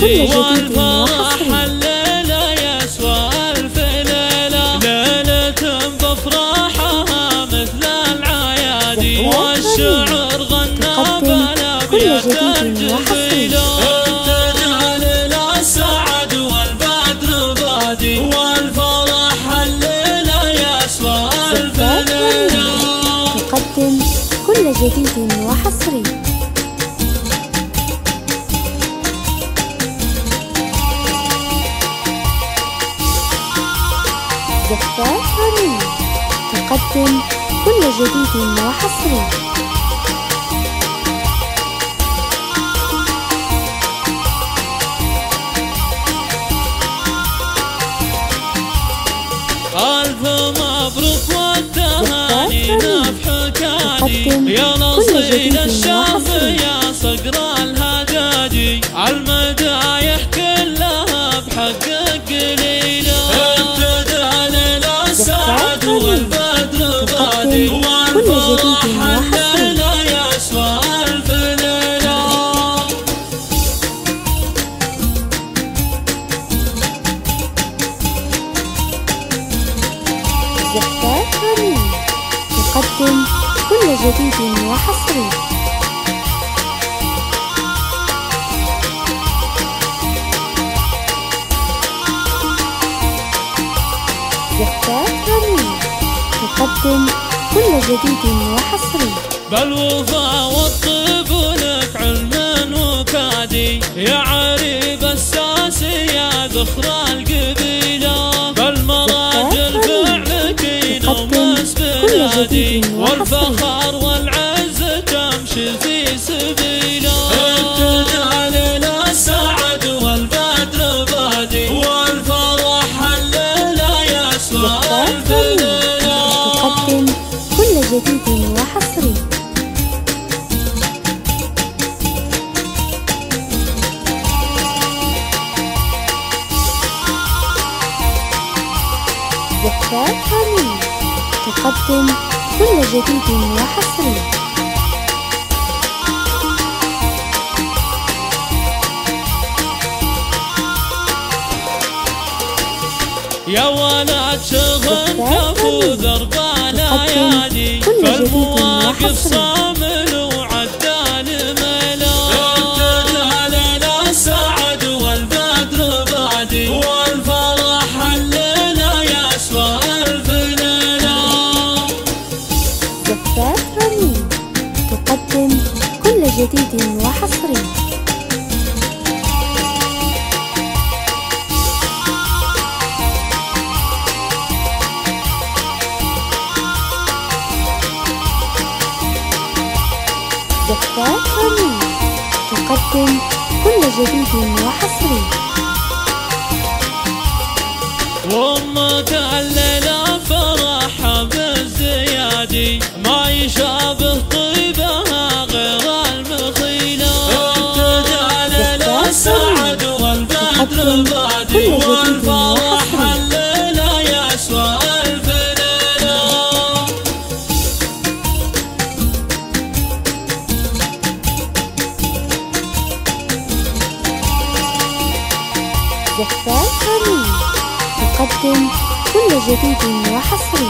والفرح الليلة يسوى ألف ليلة، ليلة بأفراحها مثل العيادي، والشعر غنى بالأبيات الجميلة. تجعل السعد والبدر بادي، والفرح الليلة يسوى ألف ليلة. تقدم كل جديد وحصري. زفات هاني تقدم كل جديد وحصري. ألف مبروك والتهاني نفحك عادي، يا نصيل الشرف يا صقر الهدادي، المدايح كلها بحقك قليلة. تجعل السعد والبدر بادي، والفرح الليلة يسوى ألف ليلة. زفات هاني تقدم كل جديد وحصري. زفات هاني تقدم كل جديد وحصري. بالوفا والطيب لك علم وكادي، يا عريب الساسي يا ذخر القبيلة، بالمراجل فعلك ينومس بلادي، والفخر والعز تمشي في سبيله. تجعل السعد والبدر بادي، والفرح الليلة يسوى ألف ليلة. تقدم كل جديد وحصري. زفات هاني تقدم كل جديد وحصري. يا ولد شغل كفو ذرب الايادي، فالمواقف صامل وعدال ملا. تجعل السعد والبدر بادي، والفرح الليلة يسوى ألف ليلة. زفات هاني تقدم كل جديد وحصري. زفات هاني تقدم كل جديد وحصري. وامك الليلة فرحها بالزيادي، ما يشابه طيبها غير المخيلة. تجعل السعد والبدر بادي، والفرح الليلة يسوى ألف ليلة. زفات هاني تقدم كل جديد وحصري.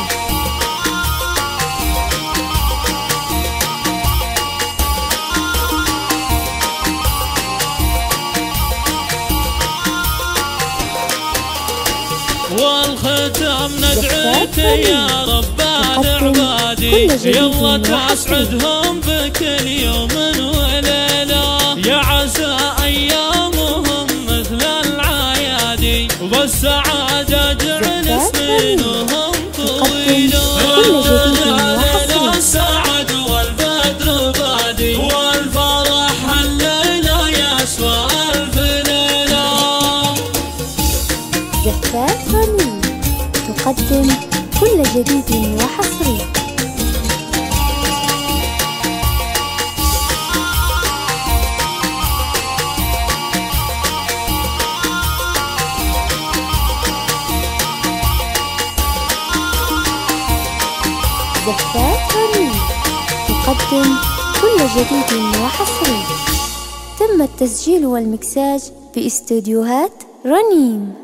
والختام ندعيك يا رب العبادي، يلا تسعدهم بكل يوم وليلة، يا عسى أيامهم مثل العيادي، وبالسعادة جعل سنينهم طويلة. تجعل السعد والبدر بادي، والفرح الليلة يسوى ألف ليلة. زفات هاني تقدم كل جديد وحصري. زفات هاني تقدم كل جديد وحصري. تم التسجيل والمكساج في استديوهات رنين.